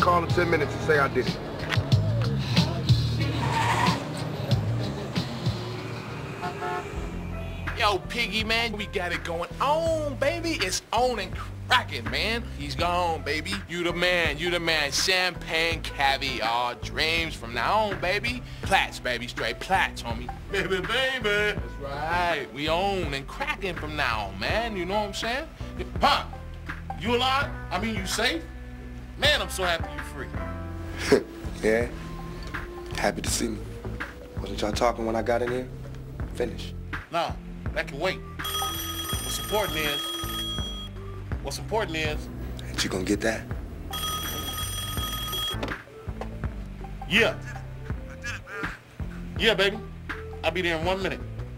call in 10 minutes and say I did it. Yo, Piggy, man, we got it going on, baby. It's on and cracking, man. He's gone, baby. You the man, you the man. Champagne, caviar, dreams from now on, baby. Plats, baby, straight plats, homie. Baby, baby. That's right. We own and cracking from now on, man. You know what I'm saying? Huh? You alive? I mean, you safe? Man, I'm so happy you free. Yeah? Happy to see me. Wasn't y'all talking when I got in here? Finish. No, that can wait. What's important is, Ain't you gonna get that? yeah. Yeah, baby. I'll be there in 1 minute.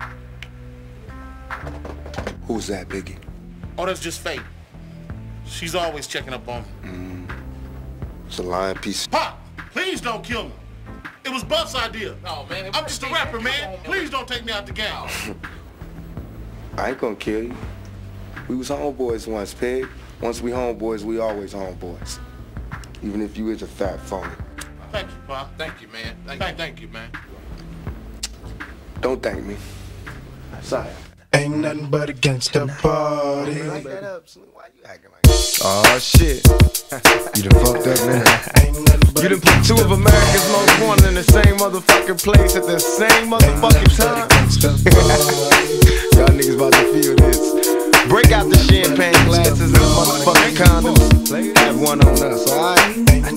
Who's that, Biggie? Oh, that's just Faye. She's always checking up on me. It's a lying piece. Pop, please don't kill me. It was Buff's idea. Oh, man. I'm just a rapper, man. Please don't take me out the game. I ain't gonna kill you. We was homeboys once, Pig. Once we homeboys, we always homeboys. Even if you is a fat phony. Thank you, Pop. Thank you, man. Thank you, man. Don't thank me. Sorry. Ain't nothing but a gangsta party. Like that up, Slim. Why you acting like that? Oh shit. You done fucked up, man. You done put two of America's most wanted in the same motherfucking place at the same motherfucking time. Y'all niggas about to feel this. Break out the champagne glasses and the motherfucking condoms. Have one on us, alright?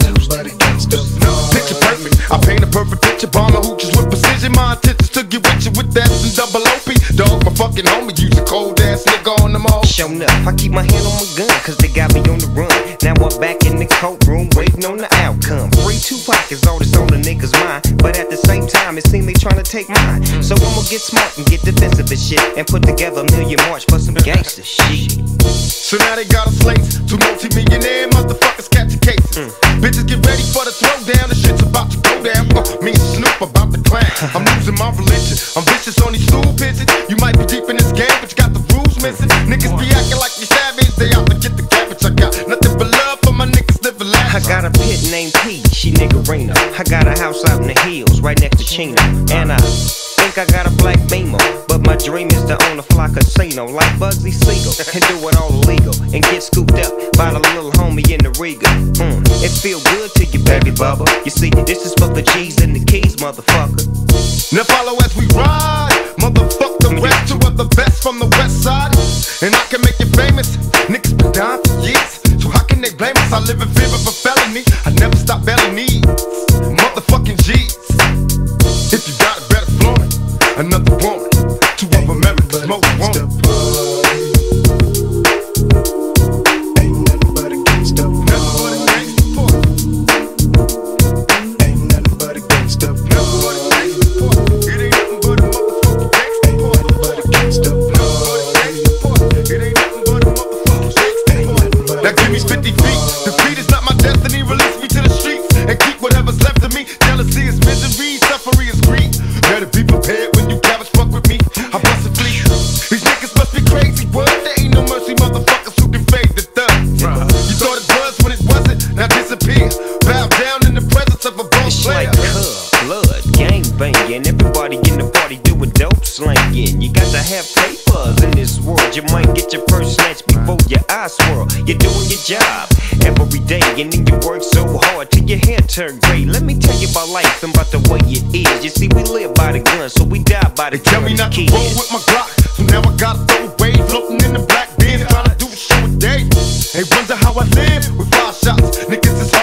Picture perfect. I paint a perfect picture. Bomb the hooches with precision. My intentions to get with you with that and double OP. Dog, my fucking homie. Use a cold ass nigga on them all. Shown up, I keep my hand on my gun, cause they got me on the run. Now I'm back in the courtroom, waiting on the outcome. Free Tupac is all that's on the niggas' mind, but at the same time, it seems they trying to take mine. So I'ma get smart and get defensive and shit, and put together a million march for some gangster shit. So now they got us slates. Two multi-millionaire motherfuckers catching cases. Bitches get ready for the throwdown. The shit's about to go down. Me and Snoop about to clang. I'm losing my religion. I'm vicious on these stool pigeons. You might be deep in this game, but you got the rules missing. Niggas be acting like you savage. They out to get the cabbage. I got nothing but love for my niggas living lavish. I got a pit named P, she niggerina. I got a house out in the hills, right next to Chino. And I think I got a black Beamer, but my dream is to own a fly casino like Bugsy Siegel and do it all illegal and get scooped up by the little homie in the Riga. It feel good to you, baby bubba. You see, this is for the G's and the keys, motherfucker. Now follow as we ride. Motherfuck the rest, two of the best from the west side. And I can make you famous. Niggas been down for years, so how can they blame us? I live in fear of a felony. I never stop belly needs. Motherfucking G's. If you got it, better flaunt it. Another woman, two of America's most wanted. Ain't nothing but a gangsta party. Ain't nothing but a gangsta party. It ain't nothing but a motherfucking gangsta party. It ain't nothing but a motherfucking gangsta party. Now give me 50 feet. Defeat is not my destiny. Release me to the streets and keep whatever's left of me. Jealousy is misery, suffering is greed. Better be prepared when you cabbage fuck with me. I bust a fleet. These niggas must be crazy. What? There ain't no mercy, motherfuckers who can fade the thug. You thought it was when it wasn't. Now disappear. Bow down in the presence of a boss It's player. like blood, gang banging. Everybody in the party doing dope slanging. You got to have papers in this world. You might get your purse snatched before your eyes swirl. You're doing your job every day, and then you work so hard till your hair turn gray. Let me tell you about life and about the way it is. You see, we live by the gun, so we die by the gun. Tell me not to roll with my Glock, so now I gotta throw away. Floating in the black bin, trying to do a show a day. They wonder how I live with 5 shots. Niggas is